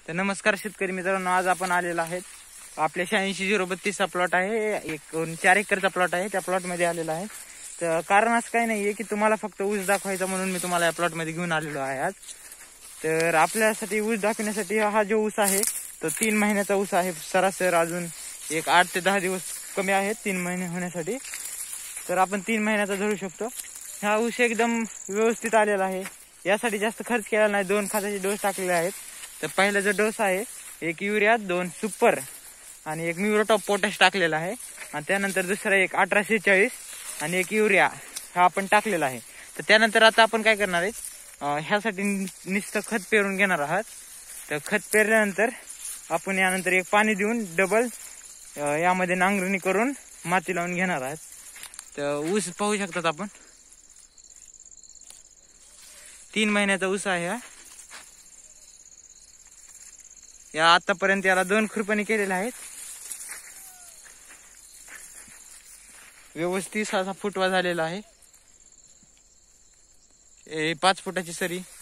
तर नमस्कार शेतकरी मित्रांनो, आज आपण आलेलो आहेत आपल्या 86-032 चा प्लॉट आहे. एक 4 एकरचा प्लॉट आहे. त्या प्लॉट मध्ये आलेला आहे. तर कारण असं काही नाहीये की तुम्हाला फक्त ऊस दाखवायचा म्हणून मी तुम्हाला या प्लॉट मध्ये घेऊन आलेलो आहे आज. तर आपल्यासाठी ऊस दाखवण्यासाठी हा जो ऊस आहे तो 3 महिन्याचा ऊस आहे. सरासर अजून एक 8 ते 10 दिवस कमी आहेत 3 महिने होण्यासाठी. तर आपण 3 महिन्याचा धरू शकतो. हा ऊस एकदम व्यवस्थित आलेला आहे. यासाठी जास्त खर्च केला नाही. 2 खताचे डोस टाकलेले आहेत. तर पहिला जो डोस आहे 1 युरिया, 2 सुपर आणि 1 म्युरोटॉप पोटॅश टाकलेला आहे. आणि त्यानंतर दुसरा एक 1846 आणि 1 युरिया हा आपण टाकलेला आहे. तर त्यानंतर आता आपण काय करणार आहे, ह्यासाठी नुसतं खत पेरून घेणार आहात. तर खत पेरल्यानंतर आपण यानंतर एक पाणी देऊन डबल यामध्ये नांगरणी करून माती लावून घेणार आहात. तर ऊस पाहू शकतात आपण, 3 महिन्याचा ऊस आहे हा. या आतापर्यंत याला 2 खुरपणी केलेल्या आहेत. व्यवस्थित असा फुटवा झालेला आहे. 5 फुटाची सरी